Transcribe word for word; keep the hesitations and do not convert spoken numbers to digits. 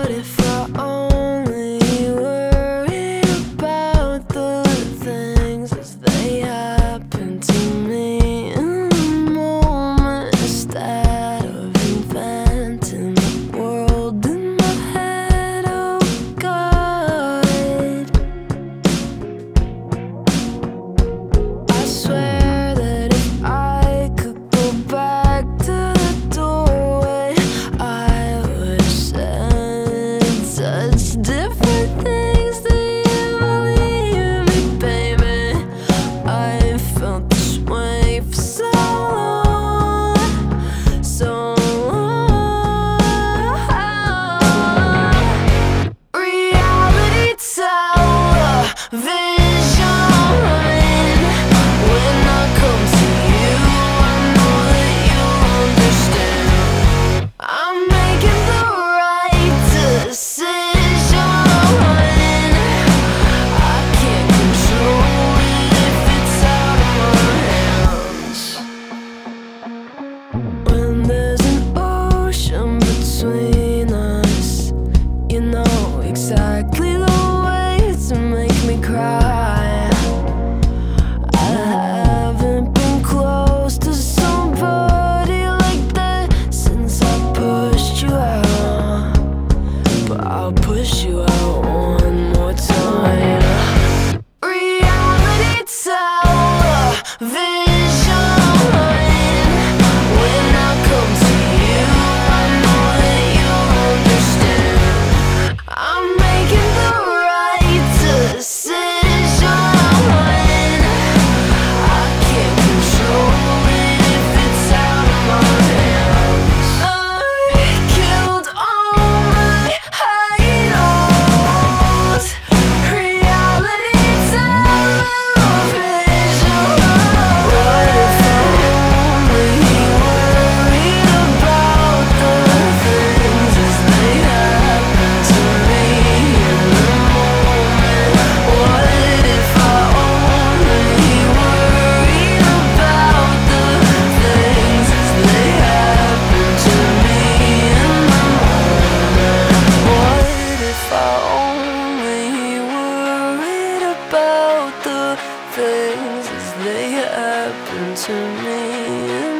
What if I only worried about the things as they happen to me in the moment, instead of inventing the world in my head? Oh God, I swear that if I could go back to the doorway, I would have said such different things that you believe me, baby. I felt this way for so long, so long. Reality television. When I come to you, I know that you'll understand. I'm making the right decision. I can't control it if it's out of my hands. When there's an ocean between us, you know exactly the way to make me cry. I haven't been close to somebody like that since I pushed you out, but I'll push you out one more time. Reality television. When I come to you, I know that you'll understand. I'm making the right decision. I can't control it if it's out of my hands. I killed all my idols. Reality television. What if I only worried about the things as they happen to me in the moment? What if I only worried about the things as they happen to me in the moment? What if I only worried about the things as they happen to me in